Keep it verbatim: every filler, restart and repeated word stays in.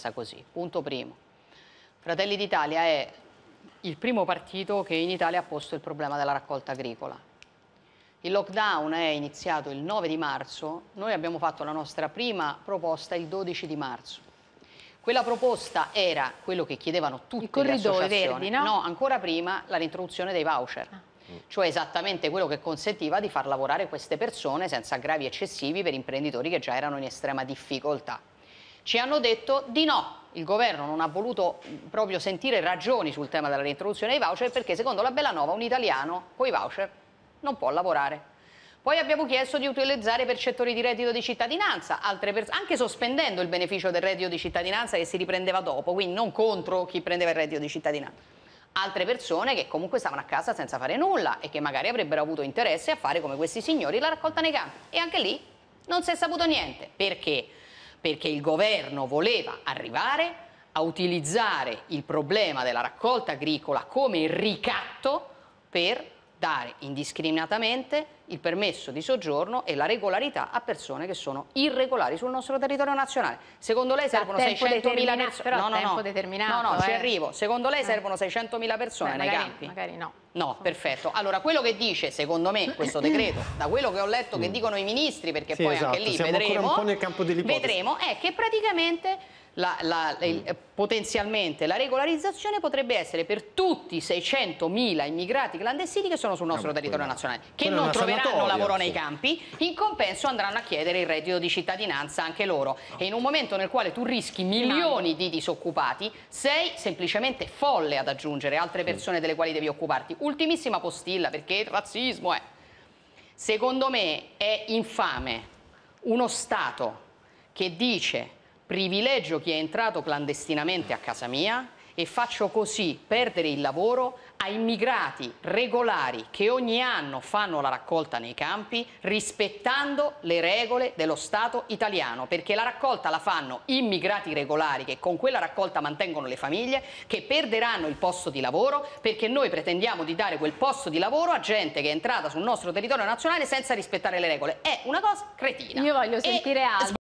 pensa così. Punto primo. Fratelli d'Italia è il primo partito che in Italia ha posto il problema della raccolta agricola. Il lockdown è iniziato il nove di marzo, noi abbiamo fatto la nostra prima proposta il dodici di marzo. Quella proposta era quello che chiedevano tutte le associazioni. Verdi, no? No, ancora prima la reintroduzione dei voucher. Ah. Cioè esattamente quello che consentiva di far lavorare queste persone senza aggravi eccessivi per imprenditori che già erano in estrema difficoltà. Ci hanno detto di no, il governo non ha voluto proprio sentire ragioni sul tema della reintroduzione dei voucher perché secondo la Bellanova un italiano con i voucher non può lavorare. Poi abbiamo chiesto di utilizzare i percettori di reddito di cittadinanza, altre anche sospendendo il beneficio del reddito di cittadinanza che si riprendeva dopo, quindi non contro chi prendeva il reddito di cittadinanza. Altre persone che comunque stavano a casa senza fare nulla e che magari avrebbero avuto interesse a fare come questi signori la raccolta nei campi. E anche lì non si è saputo niente. Perché? Perché il governo voleva arrivare a utilizzare il problema della raccolta agricola come ricatto per dare indiscriminatamente il permesso di soggiorno e la regolarità a persone che sono irregolari sul nostro territorio nazionale. Secondo lei servono seicentomila persone? No, no, no, determinato, no, no, ci eh. arrivo. Secondo lei eh. servono seicentomila persone Beh, nei magari, campi? Magari no. No, perfetto. Allora, quello che dice, secondo me, questo decreto, da quello che ho letto che dicono i ministri, perché sì, poi esatto. anche lì Siamo vedremo, ancora un po' nel campo dell'ipotesi. vedremo, è che praticamente la, la, il, potenzialmente la regolarizzazione potrebbe essere per tutti i seicentomila immigrati clandestini che sono sul nostro no, territorio quella, nazionale, che non troveranno lavoro sì. nei campi, in compenso andranno a chiedere il reddito di cittadinanza anche loro. No. E in un momento nel quale tu rischi milioni di disoccupati, sei semplicemente folle ad aggiungere altre persone delle quali devi occuparti. Ultimissima postilla, perché il razzismo è... Secondo me è infame uno Stato che dice privilegio chi è entrato clandestinamente a casa mia e faccio così perdere il lavoro a immigrati regolari che ogni anno fanno la raccolta nei campi rispettando le regole dello Stato italiano, perché la raccolta la fanno immigrati regolari che con quella raccolta mantengono le famiglie, che perderanno il posto di lavoro perché noi pretendiamo di dare quel posto di lavoro a gente che è entrata sul nostro territorio nazionale senza rispettare le regole. È una cosa cretina. Io voglio sentire altro.